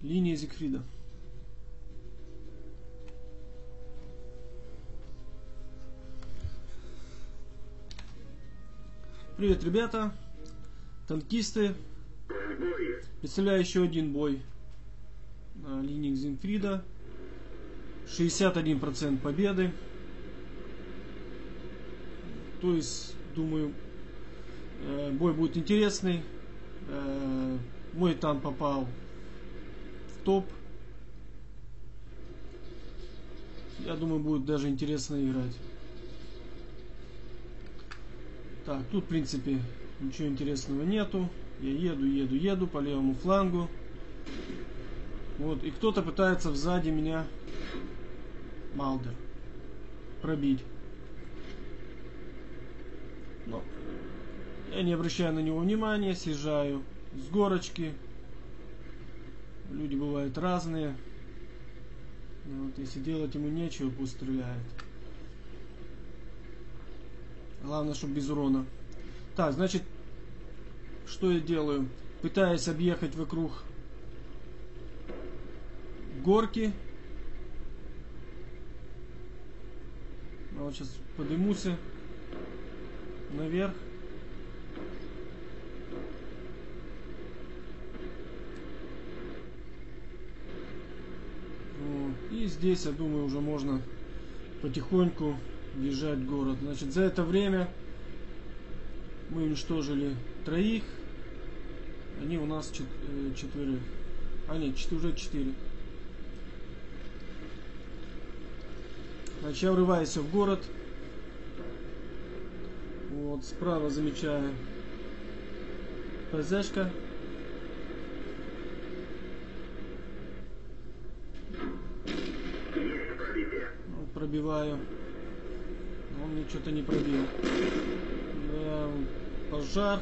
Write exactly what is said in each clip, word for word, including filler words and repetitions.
Линия Зигфрида. Привет, ребята, танкисты. Представляю еще один бой на линии Зигфрида. шестьдесят один процент победы. То есть, думаю, бой будет интересный. Мой танк попал в топ. Я думаю, будет даже интересно играть. Так, тут в принципе ничего интересного нету. Я еду, еду, еду по левому флангу. Вот, и кто-то пытается сзади меня, Малдер, пробить. Но я не обращаю на него внимания, съезжаю с горочки. Люди бывают разные. Вот, если делать ему нечего, пусть стреляет. Главное, чтобы без урона. Так, значит, что я делаю? Пытаюсь объехать вокруг горки. А вот сейчас поднимусь наверх. Вот. И здесь, я думаю, уже можно потихоньку въезжать в город. Значит, за это время мы уничтожили троих. Они у нас чет четверых. А нет, уже четыре. Значит, я врываюсь в город. Вот, справа замечаю ПЗшка. Вот, пробиваю. Он мне что-то не пробил. Да, пожар.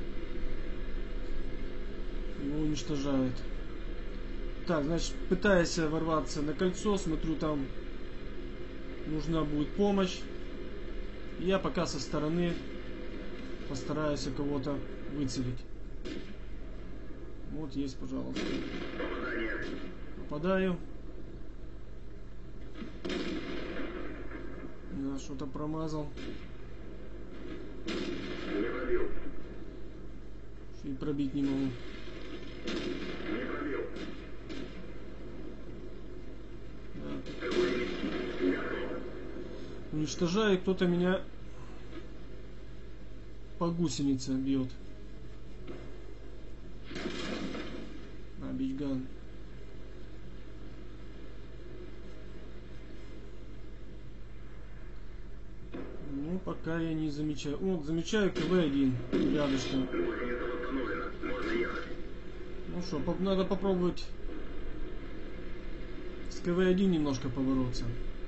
Его уничтожает. Так, значит, пытаюсь ворваться на кольцо. Смотрю, там нужна будет помощь. Я пока со стороны постараюсь кого-то выцелить. Вот есть, пожалуйста. Попадаю. Да, что-то промазал. Не пробил. И пробить не могу. Не пробил. Да. Уничтожаю, кто-то меня по гусенице бьет. А, бичган. Ну, пока я не замечаю. Вот, замечаю КВ один рядышком. Ну что, поп надо попробовать с КВ один немножко побороться.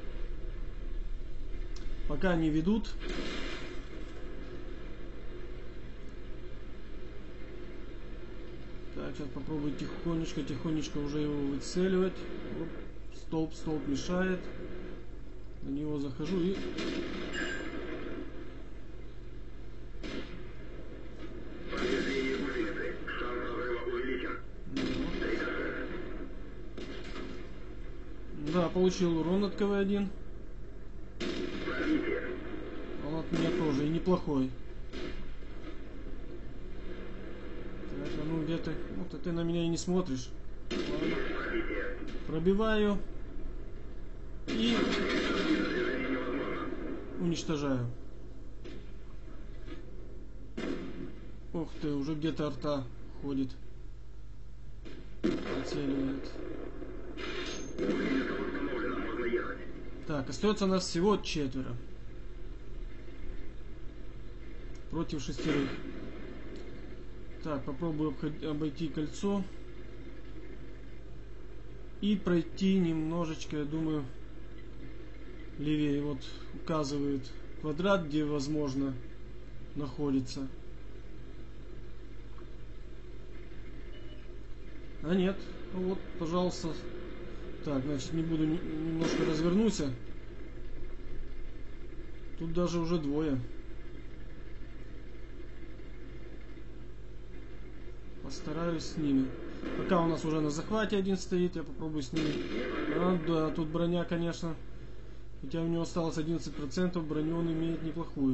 Пока они ведут. Так, сейчас попробую тихонечко, тихонечко уже его выцеливать. Оп, столб, столб мешает. На него захожу и... Да, получил урон от КВ один. Он от меня тоже и неплохой. Так, а ну где ты? Вот ты на меня и не смотришь. Ладно. Пробиваю. И уничтожаю. Ух ты, уже где-то арта ходит. Оцеливает. Так, остается у нас всего четверо. Против шестерых. Так, попробую обойти кольцо. И пройти немножечко, я думаю, левее. Вот указывает квадрат, где возможно находится. А нет, ну вот, пожалуйста. Так, значит, не буду, немножко развернуться. Тут даже уже двое. Постараюсь с ними. Пока у нас уже на захвате один стоит, я попробую с ним. А, да, тут броня, конечно. Хотя у него осталось одиннадцать процентов, броню он имеет неплохую.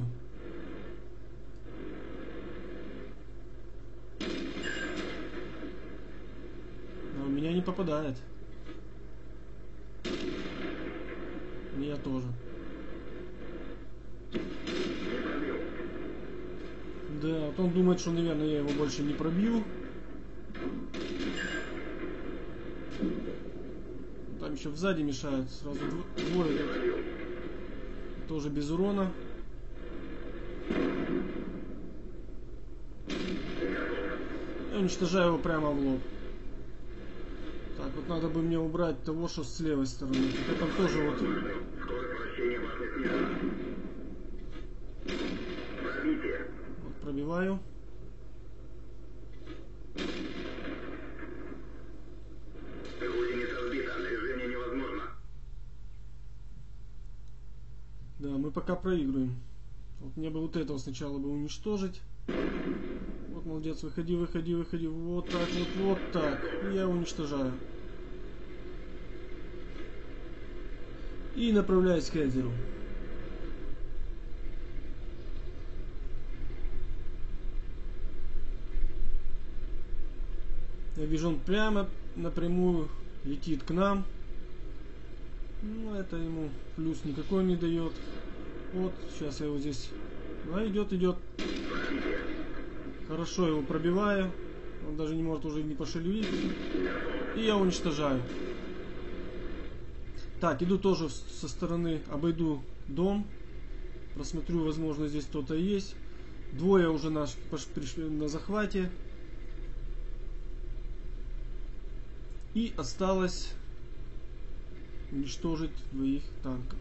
Но у меня не попадает. Меня тоже. Да, вот он думает, что, наверное, я его больше не пробью. Там еще сзади мешают. Сразу двое. Тоже без урона. Я уничтожаю его прямо в лоб. Так, вот надо бы мне убрать того, что с левой стороны. Это тоже вот... Вот пробиваю. Да, мы пока проигрываем. Вот мне бы вот этого сначала бы уничтожить. Вот, молодец, выходи, выходи, выходи. Вот так, вот, вот так. И я уничтожаю. И направляюсь к Эдеру. Я вижу, он прямо напрямую летит к нам. Ну, это ему плюс никакой не дает. Вот, сейчас я его здесь... А, идет, идет. Хорошо его пробиваю. Он даже не может уже не пошевелиться. И я уничтожаю. Так, иду тоже со стороны, обойду дом. Просмотрю, возможно, здесь кто-то есть. Двое уже наш пришли на захвате. И осталось уничтожить двоих танков.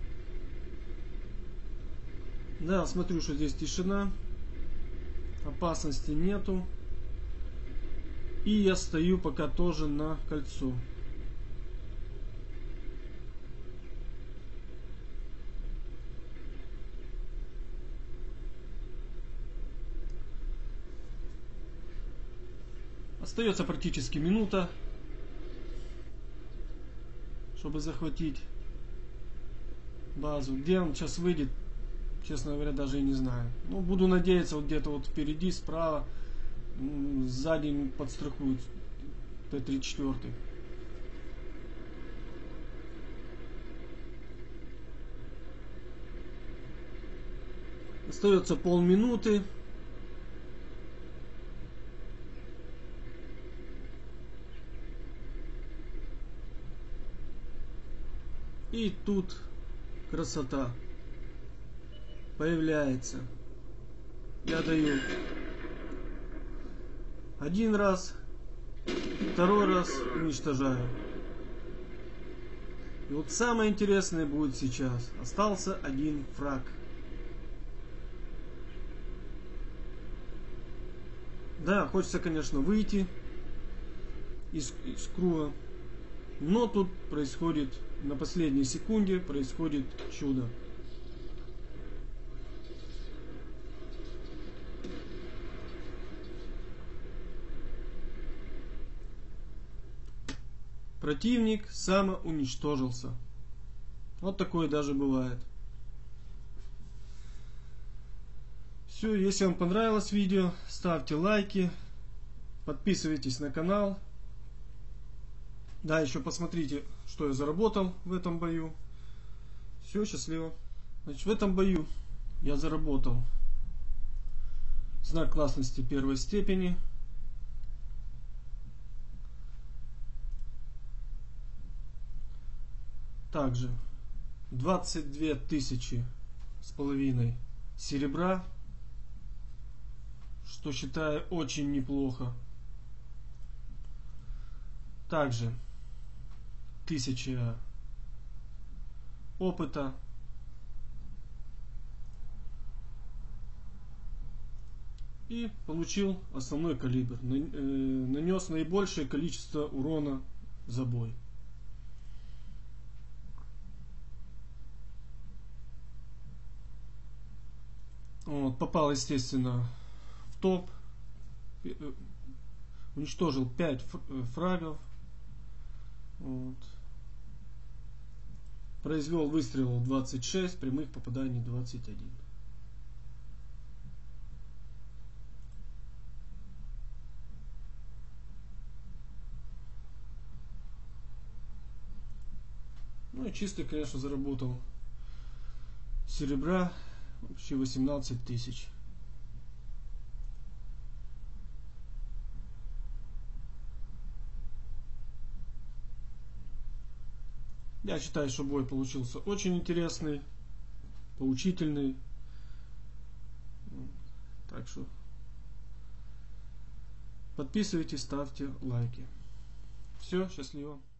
Да, смотрю, что здесь тишина. Опасности нету. И я стою пока тоже на кольцо. Остается практически минута, чтобы захватить базу. Где он сейчас выйдет, честно говоря, даже и не знаю. Ну, буду надеяться, вот где-то вот впереди, справа, сзади подстрахуют Т тридцать четыре. Остается полминуты. И тут красота появляется. Я даю один раз, второй раз уничтожаю. И вот самое интересное будет сейчас. Остался один фраг. Да, хочется, конечно, выйти из, из круга. Но тут происходит, на последней секунде происходит чудо. Противник самоуничтожился. Вот такое даже бывает. Все, если вам понравилось видео, ставьте лайки, подписывайтесь на канал. Да, еще посмотрите, что я заработал в этом бою. Все, счастливо. Значит, в этом бою я заработал знак классности первой степени. Также двадцать две тысячи с половиной серебра, что считаю очень неплохо. Также тысяча опыта. И получил основной калибр. Нанес наибольшее количество урона за бой. Вот, попал, естественно, в топ. Уничтожил пять фрагов. Вот. Произвел выстрелов двадцать шесть, прямых попаданий двадцать один. Ну и чисто, конечно, заработал серебра вообще восемнадцать тысяч. Я считаю, что бой получился очень интересный, поучительный. Так что подписывайтесь, ставьте лайки. Все, счастливо.